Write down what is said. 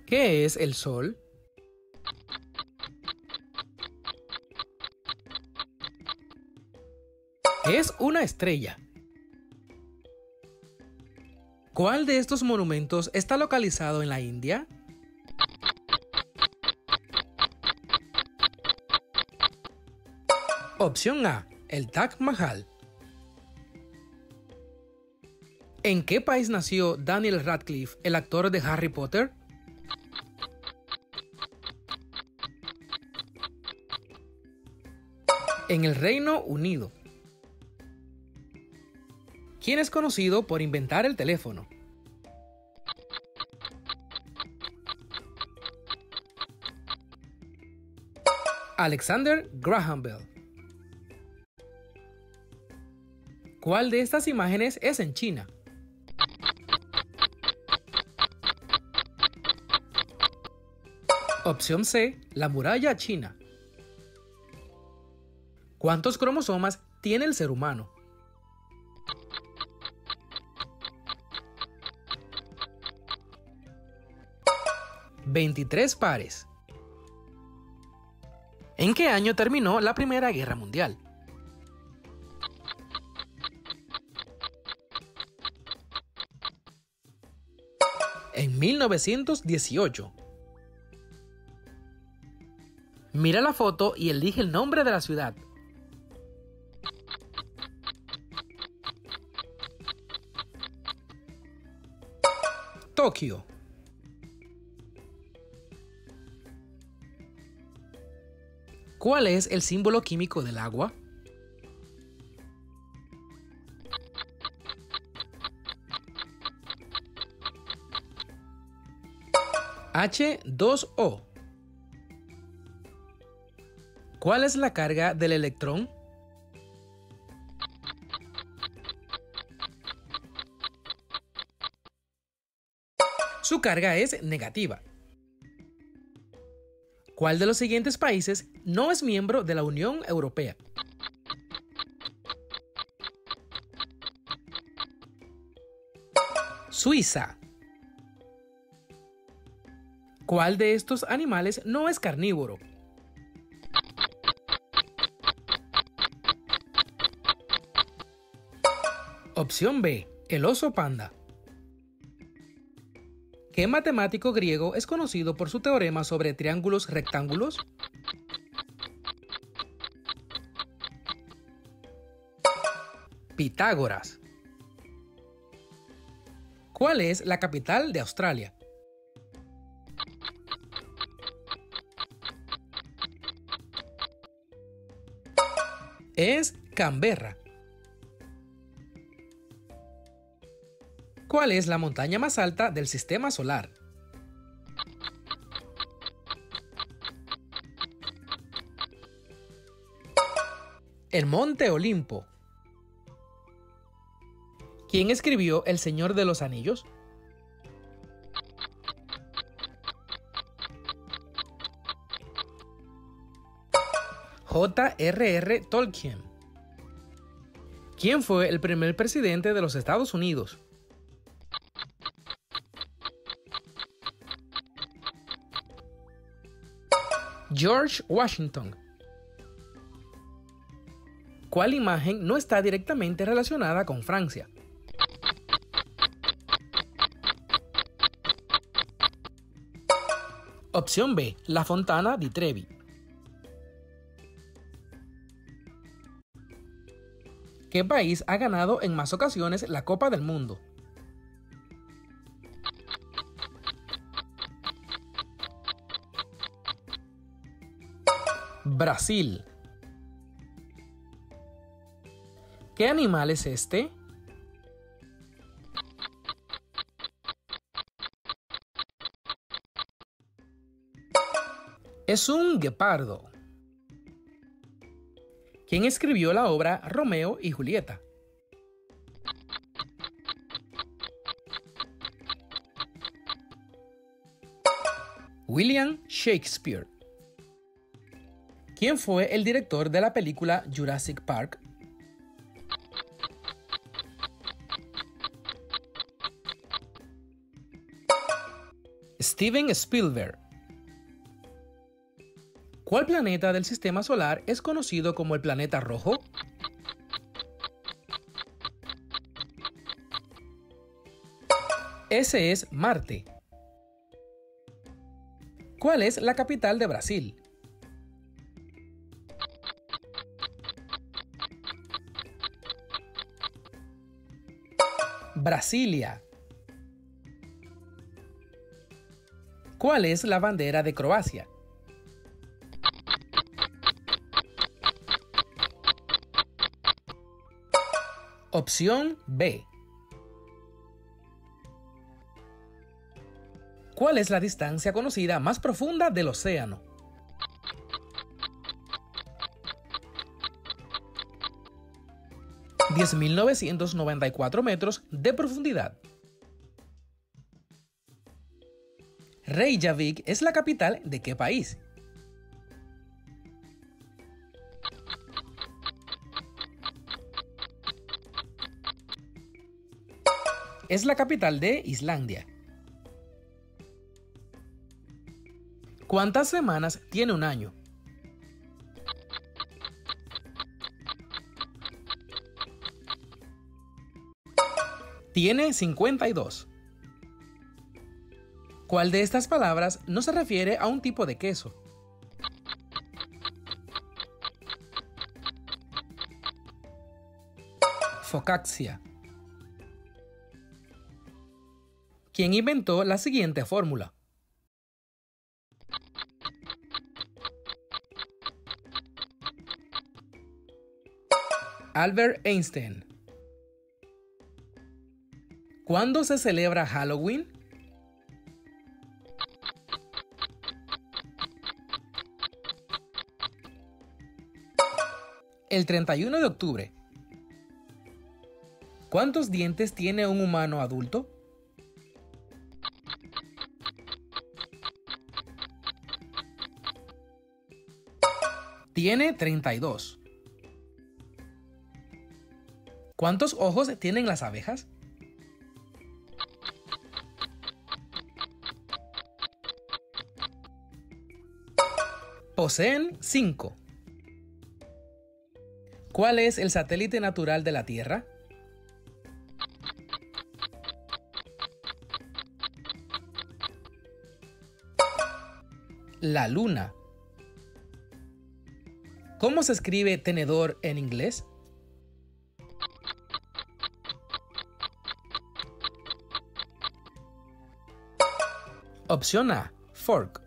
¿Qué es el Sol? Es una estrella. ¿Cuál de estos monumentos está localizado en la India? Opción A, el Taj Mahal. ¿En qué país nació Daniel Radcliffe, el actor de Harry Potter? En el Reino Unido. ¿Quién es conocido por inventar el teléfono? Alexander Graham Bell. ¿Cuál de estas imágenes es en China? Opción C, la muralla china. ¿Cuántos cromosomas tiene el ser humano? ¿23 pares? ¿En qué año terminó la Primera Guerra Mundial? En 1918. Mira la foto y elige el nombre de la ciudad. Tokio. ¿Cuál es el símbolo químico del agua? H2O. ¿Cuál es la carga del electrón? Su carga es negativa. ¿Cuál de los siguientes países no es miembro de la Unión Europea? Suiza. ¿Cuál de estos animales no es carnívoro? Opción B, el oso panda. ¿Qué matemático griego es conocido por su teorema sobre triángulos rectángulos? Pitágoras. ¿Cuál es la capital de Australia? Es Canberra. ¿Cuál es la montaña más alta del sistema solar? El Monte Olimpo. ¿Quién escribió El Señor de los Anillos? J.R.R. Tolkien. ¿Quién fue el primer presidente de los Estados Unidos? George Washington. ¿Cuál imagen no está directamente relacionada con Francia? Opción B, la Fontana di Trevi. ¿Qué país ha ganado en más ocasiones la Copa del Mundo? Brasil. ¿Qué animal es este? Es un guepardo. ¿Quién escribió la obra Romeo y Julieta? William Shakespeare. ¿Quién fue el director de la película Jurassic Park? Steven Spielberg. ¿Cuál planeta del sistema solar es conocido como el planeta rojo? Ese es Marte. ¿Cuál es la capital de Brasil? Brasilia. ¿Cuál es la bandera de Croacia? Opción B. ¿Cuál es la distancia conocida más profunda del océano? (10.994 metros de profundidad). Reykjavik es la capital ¿de qué país? Es la capital de Islandia. ¿Cuántas semanas tiene un año? Tiene 52. ¿Cuál de estas palabras no se refiere a un tipo de queso? Focaccia. ¿Quién inventó la siguiente fórmula? Albert Einstein. ¿Cuándo se celebra Halloween? El 31 de octubre. ¿Cuántos dientes tiene un humano adulto? Tiene 32. ¿Cuántos ojos tienen las abejas? Poseen 5. ¿Cuál es el satélite natural de la Tierra? La Luna. ¿Cómo se escribe tenedor en inglés? Opción A, fork.